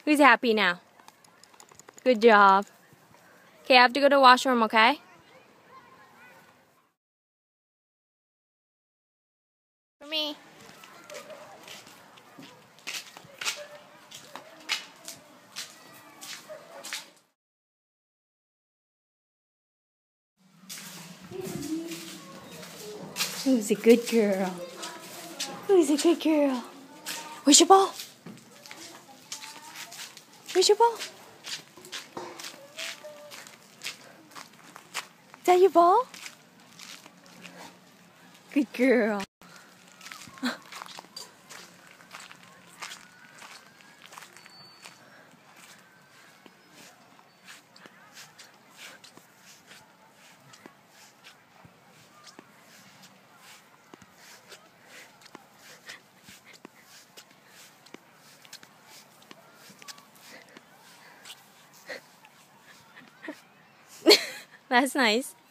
Who's happy now? Good job. Okay, I have to go to the washroom, okay? For me. Who's a good girl? Who's a good girl? Where's your ball? Where's your ball? Is that your ball? Good girl. That's nice.